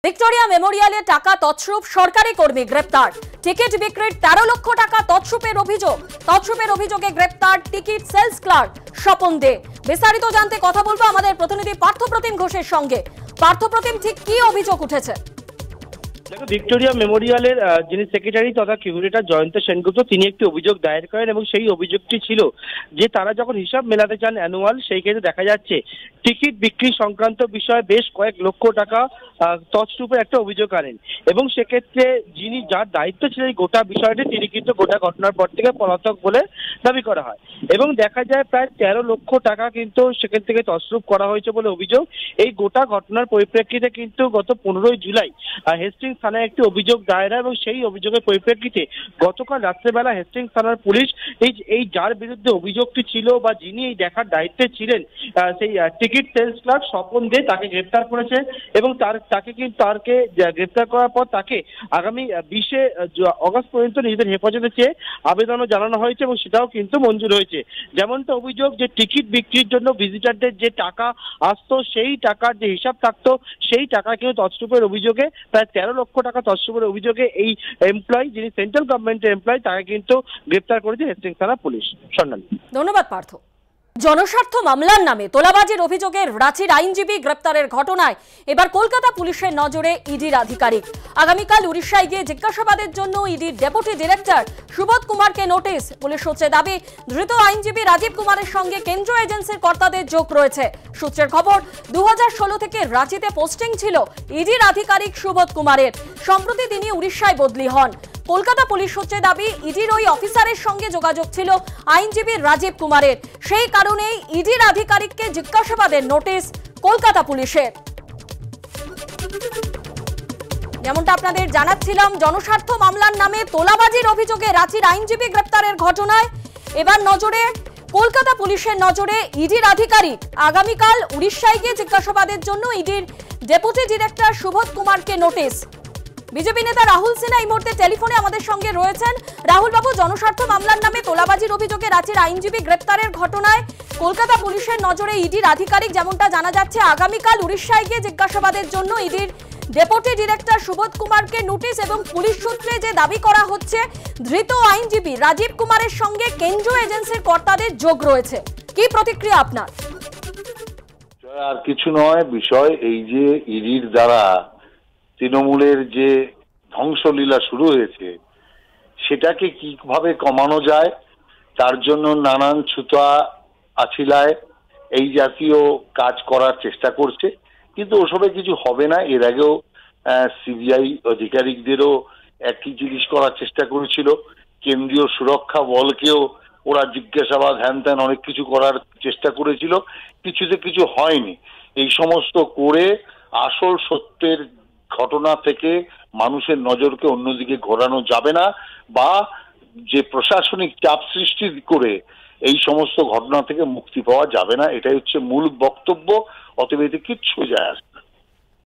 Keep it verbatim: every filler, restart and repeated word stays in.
Victoria মেমোরিয়ালে টাকা তছরূপ সরকারি কর্মী গ্রেপ্তার। টিকিট বিক্রির তেরো লক্ষ টাকা তছরূপের অভিযোগ তছরূপের অভিযোগে গ্রেপ্তার ticket sales clerk Swapan De. বিস্তারিত জানতে কথা বলবো আমাদের প্রতিনিধি পার্থপ্রতিম ঘোষের সঙ্গে। পার্থপ্রতিম, ঠিক কি অভিযোগ উঠেছে? ভিক্টোরিয়া মেমোরিয়ালের যিনি সেক্রেটারি তথা কিউরেটর জয়ন্ত সেনগুপ্ত তিনি একটি অভিযোগ দায়ের করেন এবং সেই অভিযোগটি ছিল যে তারা যখন হিসাব মেলাতে চান অ্যানুয়াল, সেই ক্ষেত্রে দেখা যাচ্ছে টিকিট বিক্রি সংক্রান্ত বিষয়ে বেশ কয়েক লক্ষ টাকা তছরূপের একটা অভিযোগ আনেন এবং সেক্ষেত্রে যিনি যার দায়িত্ব ছিল এই গোটা বিষয়টি তিনি কিন্তু গোটা ঘটনার পর থেকে পলাতক বলে দাবি করা হয় এবং দেখা যায় প্রায় তেরো লক্ষ টাকা কিন্তু সেখান থেকে তছরূপ করা হয়েছে বলে অভিযোগ। এই গোটা ঘটনার পরিপ্রেক্ষিতে কিন্তু গত পনেরোই জুলাই হেস্টিংস থানায় একটি অভিযোগ দায়ের হয় এবং সেই অভিযোগের পরিপ্রেক্ষিতে গতকাল রাত্রেবেলা হেস্টিংস থানার পুলিশ এই এই যার বিরুদ্ধে অভিযোগটি ছিল বা যিনি এই দেখার দায়িত্বে ছিলেন সেই ticket sales clerk Swapan De তাকে গ্রেপ্তার করেছে এবং তার তাকে কিন্তু তারকে গ্রেপ্তার করার পর তাকে আগামী বিশে অগস্ট পর্যন্ত নিজেদের হেফাজতে চেয়ে আবেদনও জানানো হয়েছে এবং সেটাও কিন্তু মঞ্জুর হয়েছে। যেমনটা অভিযোগ যে টিকিট বিক্রির জন্য ভিজিটারদের যে টাকা আসতো সেই টাকার যে হিসাব থাকতো সেই টাকা কিন্তু তছরূপের অভিযোগে প্রায় তেরো লক্ষ টাকা তছরূপের অভিযোগে এই এমপ্লয়ি যিনি সেন্ট্রাল গভর্নমেন্টের এমপ্লয়ি তাকে কিন্তু গ্রেপ্তার করেছে হেস্টিংস থানা পুলিশ। স্বর্ণালী, ধন্যবাদ পার্থ। জনস্বার্থ মামলার নামে তোলাবাজির অভিযোগে রাঁচির আইনজীবী গ্রেপ্তারের ঘটনায় এবার কলকাতা পুলিশের নজরে ইডির আধিকারিক। আগামীকাল উড়িষ্যায় গিয়ে জিজ্ঞাসাবাদের জন্য ইডির ডেপুটি ডিরেক্টর সুবোধ কুমারকে নোটিশ। পুলিশ সূত্রে দাবি, ধৃত আইনজীবী রাজীব কুমারের সঙ্গে কেন্দ্রীয় এজেন্সির কর্তাদের যোগ রয়েছে। সূত্রের খবর, দু হাজার ষোলো থেকে রাঁচিতে পোস্টিং ছিল ইডির আধিকারিক সুবোধ কুমারের। সম্প্রতি তিনি উড়িষ্যায় বদলি হন। কলকাতা পুলিশ সূত্রে দাবি, ইডির ওই অফিসারের সঙ্গে যোগাযোগ ছিল আইনজীবী রাজীব কুমারের। সেই কারণেই ইডির আধিকারিককে জিজ্ঞাসাবাদের নোটিশ কলকাতা পুলিশের। যেমনটা আপনাদের জানাচ্ছিলাম, জনস্বার্থ মামলার নামে তোলাবাজির অভিযোগে রাঁচির আইনজীবী গ্রেপ্তারের ঘটনায় এবার নজরে কলকাতা পুলিশের নজরে ইডির আধিকারিক। আগামীকাল উড়িষ্যায় গিয়ে জিজ্ঞাসাবাদের জন্য ইডির ডেপুটি ডিরেক্টর সুবোধ কুমারকে নোটিশ। বিজেপি নেতা রাহুল সিনহা এই মুহূর্তে টেলিফোনে আমাদের সঙ্গে রয়েছেন। রাহুল বাবু, জনস্বার্থ মামলার নামে তোলাবাজির অভিযোগে রাঁচির আইনজীবী গ্রেপ্তারের ঘটনায় কলকাতা পুলিশের নজরে ইডির আধিকারিক। যেমনটা জানা যাচ্ছে, আগামীকাল উড়িষ্যায় গিয়ে জিজ্ঞাসাবাদের জন্য ইডির ডেপুটি ডিরেক্টর সুবোধ কুমারকে নোটিশ এবং পুলিশ সূত্রে যে দাবি করা হচ্ছে ধৃত আইনজীবী রাজীব কুমারের সঙ্গে কেন্দ্রীয় এজেন্সির কর্তাদের যোগ রয়েছে। কি প্রতিক্রিয়া আপনার? আর কিছু নয়, বিষয় এই যে ইডির দ্বারা তৃণমূলের যে ধ্বংসলীলা শুরু হয়েছে সেটাকে কিভাবে কমানো যায় তার জন্য নানান ছুতা আছিলায় এই জাতীয় কাজ করার চেষ্টা করছে, কিন্তু ওসবে কিছু হবে না। এর আগেও সিবিআই আধিকারিকদেরও একই জিনিস করার চেষ্টা করেছিল। কেন্দ্রীয় সুরক্ষা বলকেও ওরা জিজ্ঞাসাবাদ হ্যান ত্যান অনেক কিছু করার চেষ্টা করেছিল, কিছুতে কিছু হয়নি। এই সমস্ত করে আসল সত্যের ঘটনা থেকে মানুষের নজরকে অন্যদিকে ঘোরানো যাবে না বা যে প্রশাসনিক চাপ সৃষ্টি করে এই সমস্ত ঘটনা থেকে মুক্তি পাওয়া যাবে না। এটাই হচ্ছে মূল বক্তব্য। অতএব এতে কিচ্ছু যায় আসে